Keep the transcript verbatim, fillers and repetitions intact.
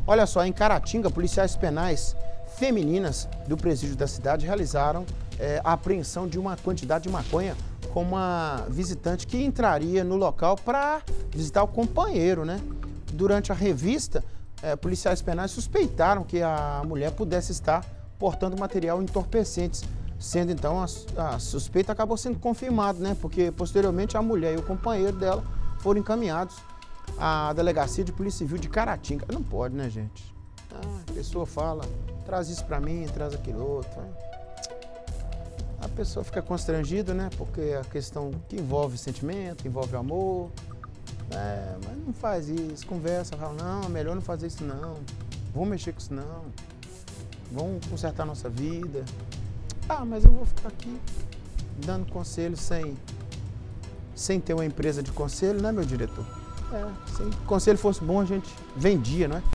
Olha só, em Caratinga, policiais penais femininas do presídio da cidade realizaram é, a apreensão de uma quantidade de maconha com uma visitante que entraria no local para visitar o companheiro, né? Durante a revista, é, policiais penais suspeitaram que a mulher pudesse estar portando material entorpecentes, sendo então a, a suspeita acabou sendo confirmada, né? Porque posteriormente a mulher e o companheiro dela foram encaminhados à delegacia de Polícia Civil de Caratinga. Não pode, né, gente? Ah, a pessoa fala, traz isso pra mim, traz aquilo outro. A pessoa fica constrangida, né? Porque é a questão que envolve sentimento, envolve amor. É, mas não faz isso, conversa, fala, não, é melhor não fazer isso não. Vamos mexer com isso não. Vamos consertar a nossa vida. Ah, mas eu vou ficar aqui dando conselho sem, sem ter uma empresa de conselho, né, meu diretor? É, se o conselho fosse bom, a gente vendia, não é?